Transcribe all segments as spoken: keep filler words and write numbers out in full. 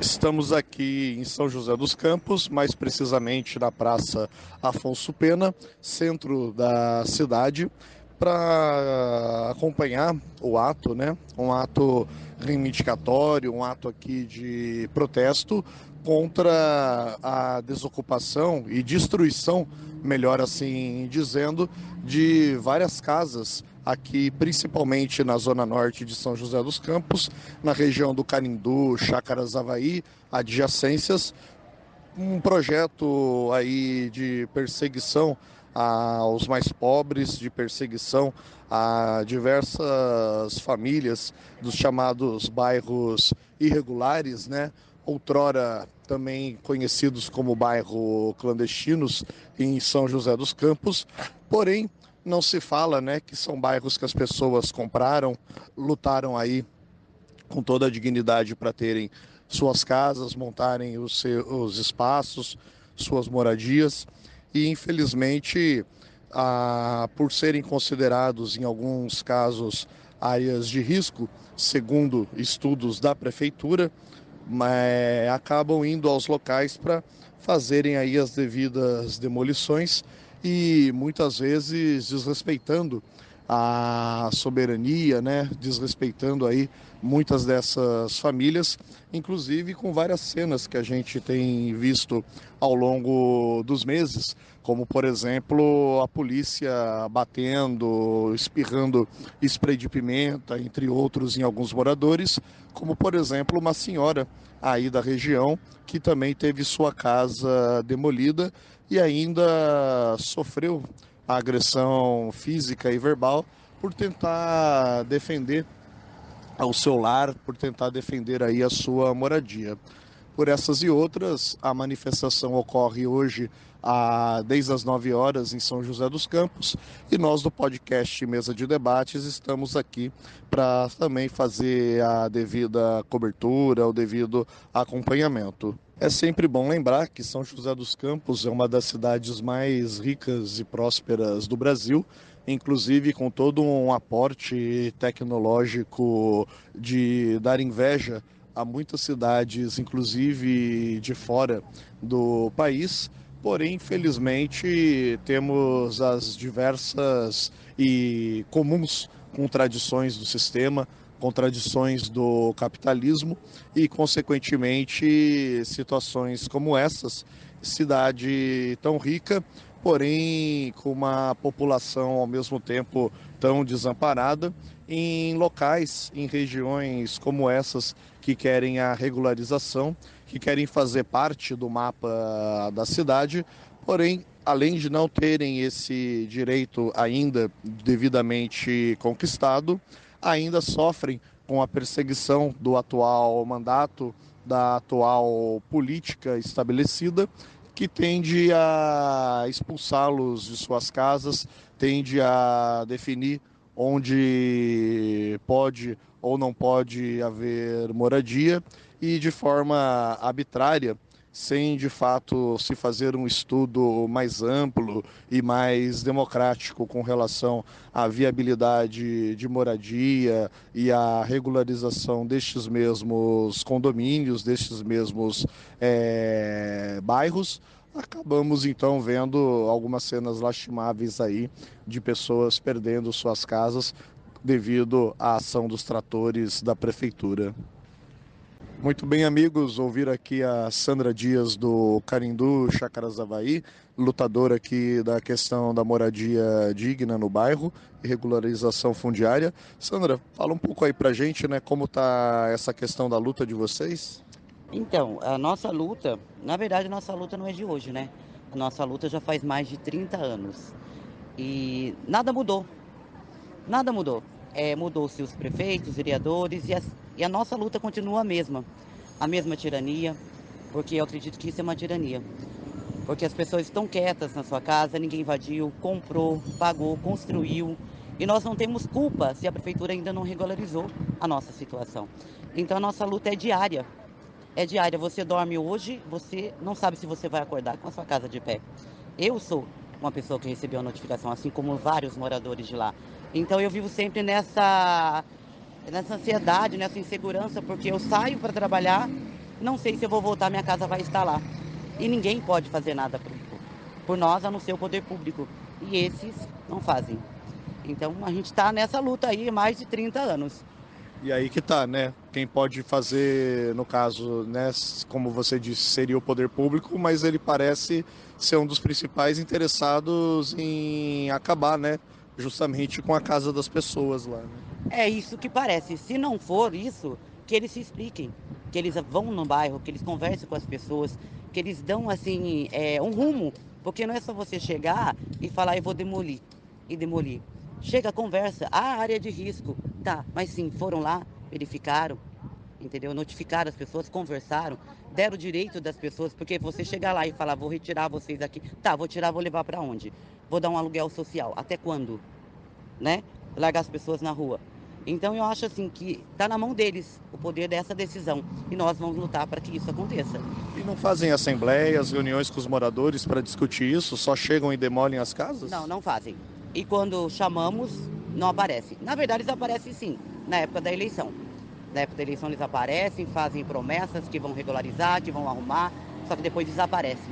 Estamos aqui em São José dos Campos, mais precisamente na Praça Afonso Pena, centro da cidade, para acompanhar o ato, né? Um ato reivindicatório, um ato aqui de protesto contra a desocupação e destruição, melhor assim dizendo, de várias casas aqui, principalmente na zona norte de São José dos Campos, na região do Canindú, Chácaras Havaí, adjacências, um projeto aí de perseguição aos mais pobres, de perseguição a diversas famílias dos chamados bairros irregulares, né? Outrora também conhecidos como bairro clandestinos em São José dos Campos, porém não se fala, né, que são bairros que as pessoas compraram, lutaram aí com toda a dignidade para terem suas casas, montarem os, seus, os espaços, suas moradias e infelizmente, ah, por serem considerados em alguns casos áreas de risco, segundo estudos da prefeitura, mas acabam indo aos locais para fazerem aí as devidas demolições e muitas vezes desrespeitando a soberania, né? Desrespeitando aí muitas dessas famílias, inclusive com várias cenas que a gente tem visto ao longo dos meses, como por exemplo a polícia batendo, espirrando spray de pimenta, entre outros, em alguns moradores, como por exemplo uma senhora aí da região que também teve sua casa demolida e ainda sofreu a agressão física e verbal por tentar defender ao seu lar, por tentar defender aí a sua moradia. Por essas e outras, a manifestação ocorre hoje a, desde as nove horas em São José dos Campos e nós do podcast Mesa de Debates estamos aqui para também fazer a devida cobertura, o devido acompanhamento. É sempre bom lembrar que São José dos Campos é uma das cidades mais ricas e prósperas do Brasil, inclusive com todo um aporte tecnológico de dar inveja a muitas cidades, inclusive de fora do país. Porém, infelizmente, temos as diversas e comuns contradições do sistema, contradições do capitalismo e, consequentemente, situações como essas. Cidade tão rica, porém com uma população ao mesmo tempo tão desamparada, em locais, em regiões como essas que querem a regularização, que querem fazer parte do mapa da cidade, porém, além de não terem esse direito ainda devidamente conquistado, ainda sofrem com a perseguição do atual mandato, da atual política estabelecida, que tende a expulsá-los de suas casas, tende a definir onde pode ou não pode haver moradia e de forma arbitrária, sem de fato se fazer um estudo mais amplo e mais democrático com relação à viabilidade de moradia e à regularização destes mesmos condomínios, destes mesmos é, bairros, acabamos então vendo algumas cenas lastimáveis aí de pessoas perdendo suas casas devido à ação dos tratores da prefeitura. Muito bem, amigos, ouvir aqui a Sandra Dias do Canindú, Chácaras Havaí, lutadora aqui da questão da moradia digna no bairro e regularização fundiária. Sandra, fala um pouco aí pra gente, né, como tá essa questão da luta de vocês? Então, a nossa luta, na verdade, a nossa luta não é de hoje, né? A nossa luta já faz mais de trinta anos. E nada mudou, nada mudou. É, mudou-se os prefeitos, os vereadores, e, as, e a nossa luta continua a mesma. A mesma tirania, porque eu acredito que isso é uma tirania. Porque as pessoas estão quietas na sua casa, ninguém invadiu, comprou, pagou, construiu. E nós não temos culpa se a prefeitura ainda não regularizou a nossa situação. Então a nossa luta é diária. É diária, você dorme hoje, você não sabe se você vai acordar com a sua casa de pé. Eu sou uma pessoa que recebeu a notificação, assim como vários moradores de lá. Então eu vivo sempre nessa, nessa ansiedade, nessa insegurança, porque eu saio para trabalhar não sei se eu vou voltar, minha casa vai estar lá. E ninguém pode fazer nada por, por nós, a não ser o poder público. E esses não fazem. Então a gente está nessa luta aí há mais de trinta anos. E aí que tá, né? Quem pode fazer, no caso, né, como você disse, seria o poder público, mas ele parece ser um dos principais interessados em acabar, né, justamente com a casa das pessoas lá, né? É isso que parece. Se não for isso, que eles se expliquem, que eles vão no bairro, que eles conversem com as pessoas, que eles dão assim é, um rumo, porque não é só você chegar e falar eu vou demolir e demolir. Chega, conversa, ah, área de risco, tá? Mas sim, foram lá, verificaram, entendeu? Notificaram as pessoas, conversaram, deram o direito das pessoas, porque você chegar lá e falar vou retirar vocês aqui, tá? Vou tirar, vou levar para onde? Vou dar um aluguel social. Até quando? Né? Largar as pessoas na rua. Então eu acho assim que está na mão deles o poder dessa decisão e nós vamos lutar para que isso aconteça. E não fazem assembleias, reuniões com os moradores para discutir isso? Só chegam e demolem as casas? Não, não fazem. E quando chamamos, não aparece. Na verdade, eles aparecem sim, na época da eleição. Na época da eleição eles aparecem, fazem promessas que vão regularizar, que vão arrumar, só que depois desaparecem.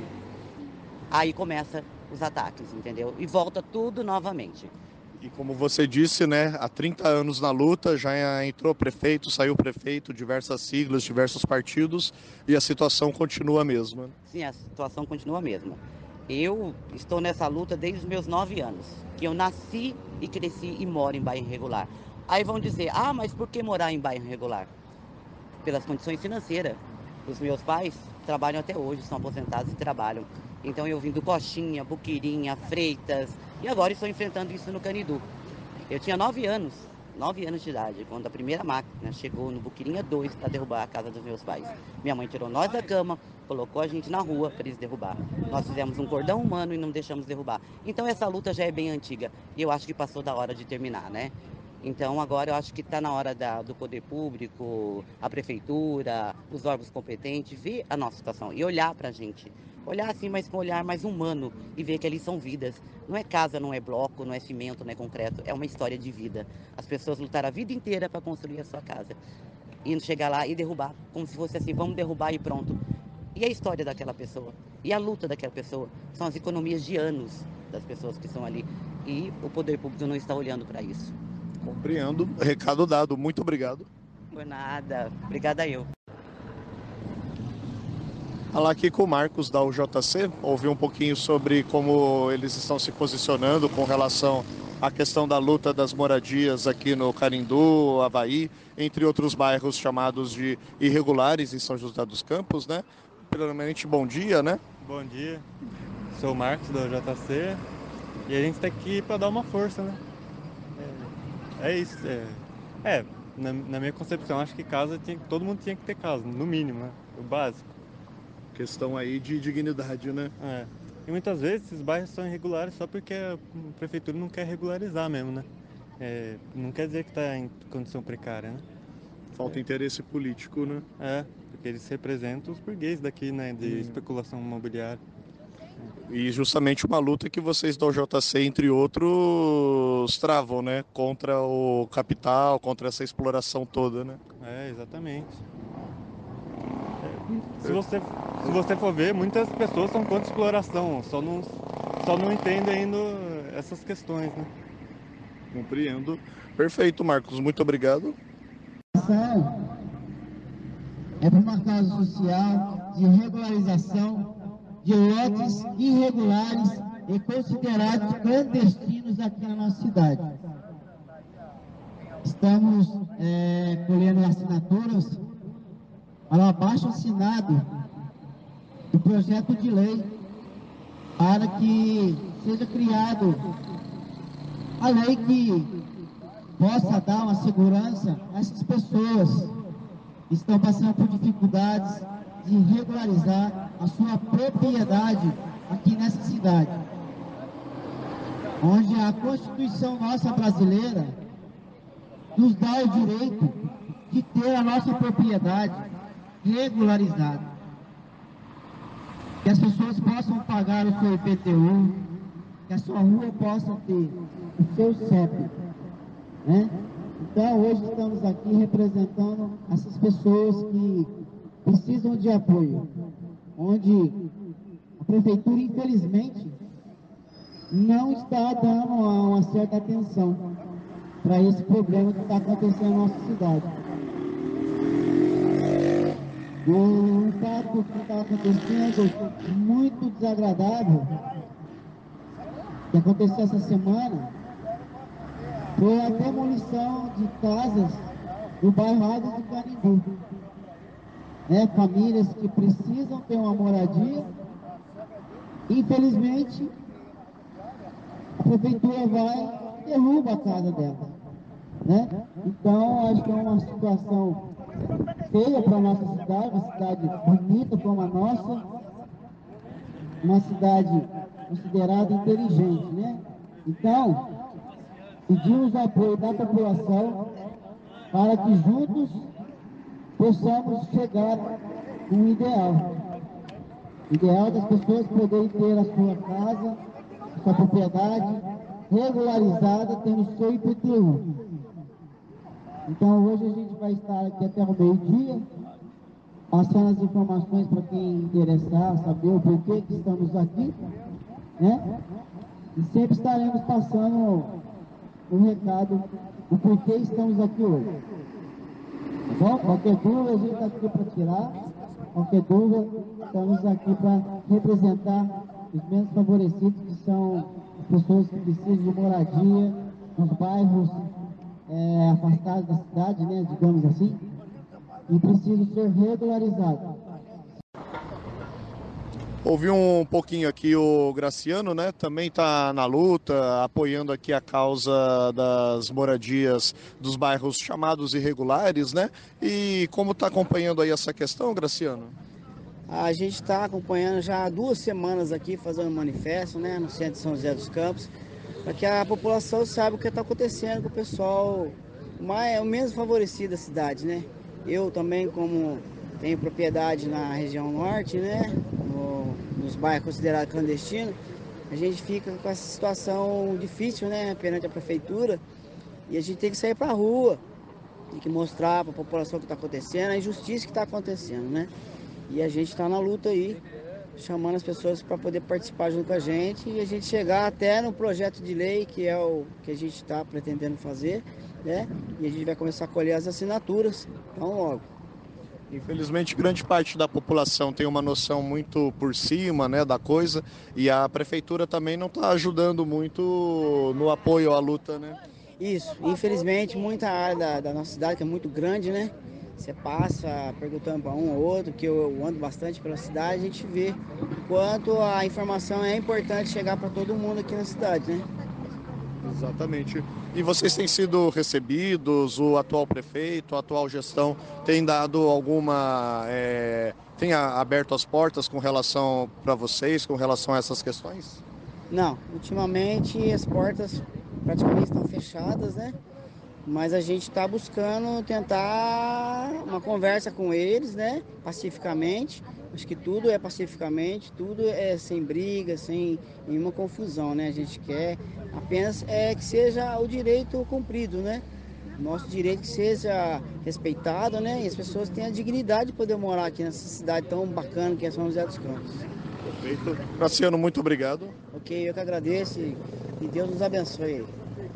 Aí começa os ataques, entendeu? E volta tudo novamente. E como você disse, né, há trinta anos na luta, já entrou prefeito, saiu prefeito, diversas siglas, diversos partidos, e a situação continua a mesma. Sim, a situação continua a mesma. Eu estou nessa luta desde os meus nove anos, que eu nasci e cresci e moro em bairro irregular. Aí vão dizer, ah, mas por que morar em bairro irregular? Pelas condições financeiras. Os meus pais trabalham até hoje, são aposentados e trabalham. Então eu vim do Coxinha, Buquirinha, Freitas, e agora estou enfrentando isso no Canidu. Eu tinha nove anos, nove anos de idade, quando a primeira máquina chegou no Buquirinha dois para derrubar a casa dos meus pais. Minha mãe tirou nós da cama, colocou a gente na rua para eles derrubar. Nós fizemos um cordão humano e não deixamos derrubar. Então essa luta já é bem antiga e eu acho que passou da hora de terminar, né? Então agora eu acho que está na hora da, do poder público, a prefeitura, os órgãos competentes, ver a nossa situação e olhar para a gente. Olhar assim, mas com um olhar mais humano e ver que ali são vidas. Não é casa, não é bloco, não é cimento, não é concreto, é uma história de vida. As pessoas lutaram a vida inteira para construir a sua casa. E chegar lá e derrubar, como se fosse assim, vamos derrubar e pronto. E a história daquela pessoa, e a luta daquela pessoa, são as economias de anos das pessoas que estão ali. E o poder público não está olhando para isso. Compreendo. Recado dado. Muito obrigado. Por nada. Obrigada eu. Falar aqui com o Marcos da U J C, ouvir um pouquinho sobre como eles estão se posicionando com relação à questão da luta das moradias aqui no Carindu, Avaí, entre outros bairros chamados de irregulares em São José dos Campos, né? Primeiramente, bom dia, né? Bom dia. Sou o Marcos da U J C e a gente está aqui para dar uma força, né? É, é isso. É, é na, na minha concepção, acho que casa tinha, todo mundo tinha que ter casa, no mínimo, né? O básico. Questão aí de dignidade, né? É. E muitas vezes esses bairros são irregulares só porque a prefeitura não quer regularizar mesmo, né? É, não quer dizer que está em condição precária, né? Falta interesse político, né? É, porque eles representam os burgueses daqui, né? De hum. especulação imobiliária. E justamente uma luta que vocês da U J C, entre outros, travam, né? Contra o capital, contra essa exploração toda, né? É, exatamente. É, se, você, se você for ver, muitas pessoas são contra a exploração, só não, só não entendem ainda essas questões, né? Compreendo. Perfeito, Marcos. Muito obrigado. É por uma causa social de regularização de lotes irregulares e considerados clandestinos aqui na nossa cidade. Estamos é, colhendo assinaturas para o abaixo assinado do projeto de lei para que seja criado a lei que possa dar uma segurança a essas pessoas que estão passando por dificuldades de regularizar a sua propriedade aqui nessa cidade, onde a Constituição nossa brasileira nos dá o direito de ter a nossa propriedade regularizada, que as pessoas possam pagar o seu I P T U, que a sua rua possa ter o seu C E P, né? Então hoje estamos aqui representando essas pessoas que precisam de apoio, onde a prefeitura, infelizmente, não está dando uma certa atenção para esse problema que está acontecendo na nossa cidade. Um fato que está acontecendo muito desagradável, que aconteceu essa semana, foi a demolição de casas do bairro Águas do Canindé. Né? Famílias que precisam ter uma moradia, infelizmente, a prefeitura vai e derruba a casa dela. Né? Então, acho que é uma situação feia para a nossa cidade, uma cidade bonita como a nossa, uma cidade considerada inteligente, né? Então, pedimos apoio da população para que juntos possamos chegar no ideal. O ideal das pessoas poderem ter a sua casa, a sua propriedade regularizada, tendo seu I P T U. Então hoje a gente vai estar aqui até o meio-dia, passando as informações para quem interessar, saber o porquê que estamos aqui, né? E sempre estaremos passando o recado do porquê estamos aqui hoje. Tá bom? Qualquer dúvida a gente está aqui para tirar, qualquer dúvida estamos aqui para representar os menos favorecidos, que são as pessoas que precisam de moradia nos bairros É, afastados da cidade, né, digamos assim, e precisam ser regularizados. Ouvi um pouquinho aqui o Graciano, né, também está na luta, apoiando aqui a causa das moradias dos bairros chamados irregulares, né, e como está acompanhando aí essa questão, Graciano? A gente está acompanhando já há duas semanas aqui, fazendo um manifesto, né, no centro de São José dos Campos, para que a população saiba o que está acontecendo com o pessoal mais, o menos favorecido da cidade, né? Eu também, como tenho propriedade na região norte, né? No, nos bairros considerados clandestinos, a gente fica com essa situação difícil, né? Perante a prefeitura, e a gente tem que sair para a rua, tem que mostrar para a população o que está acontecendo, a injustiça que está acontecendo, né? E a gente está na luta aí, chamando as pessoas para poder participar junto com a gente e a gente chegar até no projeto de lei, que é o que a gente está pretendendo fazer, né? E a gente vai começar a colher as assinaturas, então logo. Infelizmente, grande parte da população tem uma noção muito por cima, né, da coisa, e a prefeitura também não está ajudando muito no apoio à luta, né? Isso, infelizmente, muita área da, da nossa cidade, que é muito grande, né? Você passa perguntando para um ou outro, que eu ando bastante pela cidade, a gente vê o quanto a informação é importante chegar para todo mundo aqui na cidade, né? Exatamente. E vocês têm sido recebidos, o atual prefeito, a atual gestão tem dado alguma... É, tem aberto as portas com relação para vocês, com relação a essas questões? Não, ultimamente as portas praticamente estão fechadas, né? Mas a gente está buscando tentar uma conversa com eles, né? Pacificamente. Acho que tudo é pacificamente, tudo é sem briga, sem nenhuma confusão, né? A gente quer apenas é que seja o direito cumprido, né? Nosso direito que seja respeitado, né? E as pessoas tenham a dignidade de poder morar aqui nessa cidade tão bacana que é São José dos Campos. Perfeito. Graciano, muito obrigado. Ok, eu que agradeço e Deus nos abençoe.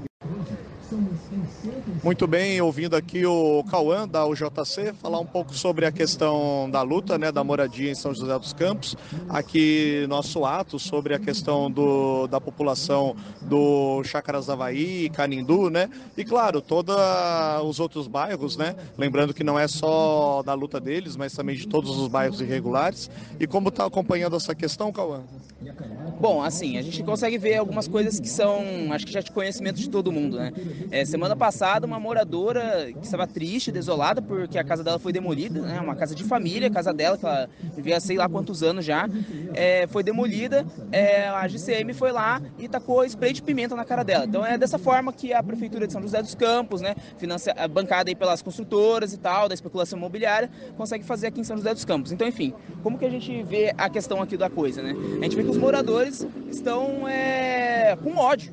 Muito bem, ouvindo aqui o Cauã da U J C falar um pouco sobre a questão da luta, né, da moradia em São José dos Campos, aqui nosso ato sobre a questão do, da população do Chácaras Havaí, Canindé, né, e claro, todos os outros bairros, né, lembrando que não é só da luta deles, mas também de todos os bairros irregulares. E como está acompanhando essa questão, Cauã? Bom, assim, a gente consegue ver algumas coisas que são, acho que já de conhecimento de todo mundo, né? É, semana passada, uma moradora que estava triste, desolada, porque a casa dela foi demolida, né? Uma casa de família, a casa dela, que ela vivia sei lá quantos anos já, é, foi demolida, é, a G C M foi lá e tacou spray de pimenta na cara dela. Então é dessa forma que a Prefeitura de São José dos Campos, né, financia, bancada aí pelas construtoras e tal, da especulação imobiliária, consegue fazer aqui em São José dos Campos. Então, enfim, como que a gente vê a questão aqui da coisa, né? A gente vê que os moradores estão é, com ódio,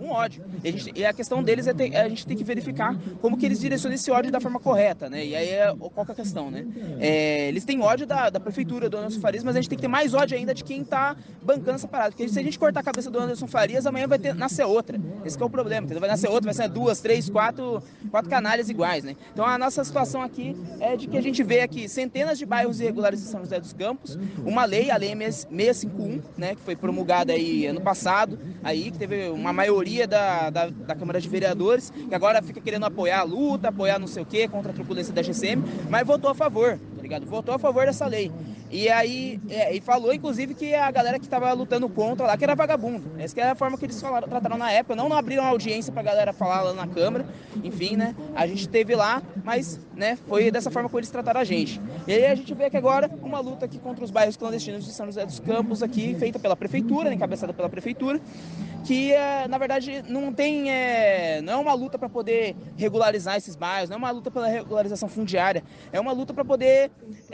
um ódio. E a, gente, e a questão deles é ter, a gente tem que verificar como que eles direcionam esse ódio da forma correta, né? E aí é, qual que é a questão, né? É, eles têm ódio da, da prefeitura do Anderson Farias, mas a gente tem que ter mais ódio ainda de quem tá bancando essa parada. Porque se a gente cortar a cabeça do Anderson Farias, amanhã vai ter, nascer outra. Esse que é o problema, entendeu? Vai nascer outra, vai ser duas, três, quatro, quatro canalhas iguais, né? Então a nossa situação aqui é de que a gente vê aqui centenas de bairros irregulares em São José dos Campos, uma lei, a lei seiscentos e cinquenta e um, né, que foi promulgada aí ano passado, aí, que teve uma maioria da, da, da Câmara de Vereadores, que agora fica querendo apoiar a luta, apoiar não sei o que, contra a truculência da G C M, mas votou a favor, tá ligado? Votou a favor dessa lei. E aí, é, e falou, inclusive, que a galera que estava lutando contra lá, que era vagabundo. Essa que é a forma que eles falaram, trataram na época. Não, não abriram audiência pra galera falar lá na Câmara. Enfim, né? A gente teve lá, mas, né, foi dessa forma que eles trataram a gente. E aí a gente vê que agora uma luta aqui contra os bairros clandestinos de São José dos Campos, aqui, feita pela Prefeitura, né, encabeçada pela Prefeitura, que, é, na verdade, não tem... É, não é uma luta para poder regularizar esses bairros, não é uma luta pela regularização fundiária, é uma luta para poder...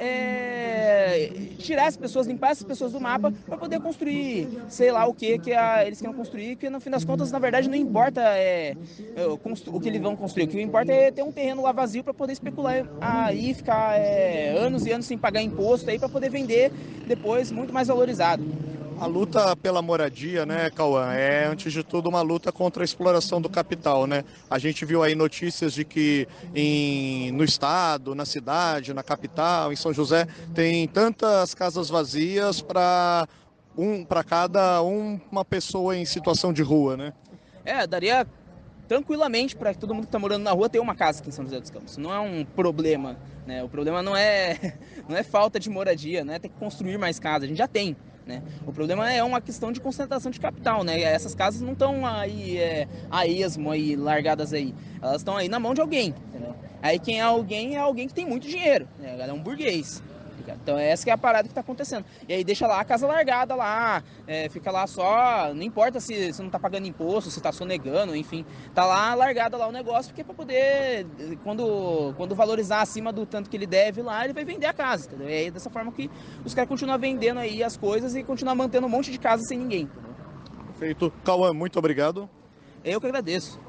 É, tirar as pessoas, limpar essas pessoas do mapa para poder construir, sei lá o que que a, eles querem construir, que no fim das contas, na verdade, não importa é, o que eles vão construir, o que importa é ter um terreno lá vazio para poder especular aí, ficar é, anos e anos sem pagar imposto aí para poder vender depois muito mais valorizado. A luta pela moradia, né, Cauã, é antes de tudo uma luta contra a exploração do capital, né? A gente viu aí notícias de que em, no estado, na cidade, na capital, em São José, tem tantas casas vazias para um, para cada um, uma pessoa em situação de rua, né? É, daria tranquilamente para todo mundo que está morando na rua ter uma casa aqui em São José dos Campos. Não é um problema, né? O problema não é, não é falta de moradia, né? Ter que construir mais casas, a gente já tem. Né? O problema é uma questão de concentração de capital, né? Essas casas não estão aí é, a esmo, aí, largadas aí. Elas estão aí na mão de alguém, entendeu? Aí quem é alguém é alguém que tem muito dinheiro, né? É um burguês. Então essa que é a parada que está acontecendo. E aí deixa lá a casa largada lá, é, fica lá só, não importa se você não está pagando imposto, se está sonegando, enfim, tá lá largada lá o negócio, porque para poder, quando, quando valorizar acima do tanto que ele deve lá, ele vai vender a casa, entendeu? E aí dessa forma que os caras continuam vendendo aí as coisas e continuam mantendo um monte de casa sem ninguém, entendeu? Perfeito. Cauã, muito obrigado. Eu que agradeço.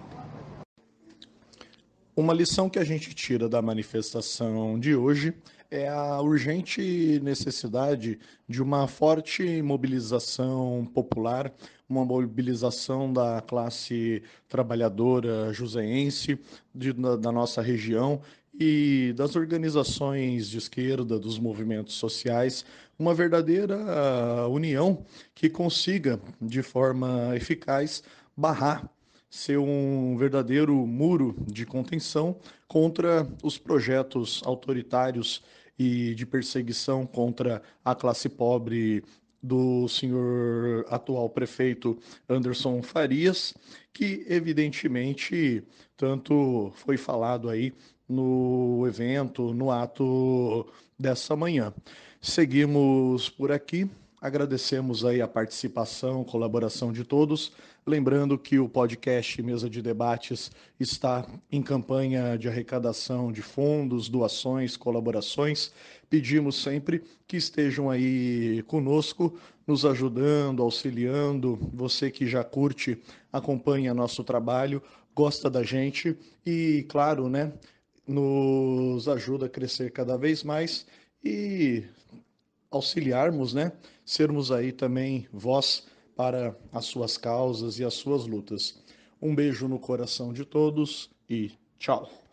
Uma lição que a gente tira da manifestação de hoje é a urgente necessidade de uma forte mobilização popular, uma mobilização da classe trabalhadora joseense, de, da, da nossa região e das organizações de esquerda, dos movimentos sociais, uma verdadeira união que consiga, de forma eficaz, barrar ser um verdadeiro muro de contenção contra os projetos autoritários e de perseguição contra a classe pobre do senhor atual prefeito Anderson Farias, que evidentemente tanto foi falado aí no evento, no ato dessa manhã. Seguimos por aqui. Agradecemos aí a participação, colaboração de todos. Lembrando que o podcast Mesa de Debates está em campanha de arrecadação de fundos, doações, colaborações. Pedimos sempre que estejam aí conosco, nos ajudando, auxiliando. Você que já curte, acompanha nosso trabalho, gosta da gente e, claro, né, nos ajuda a crescer cada vez mais e auxiliarmos, né, sermos aí também voz para as suas causas e as suas lutas. Um beijo no coração de todos e tchau.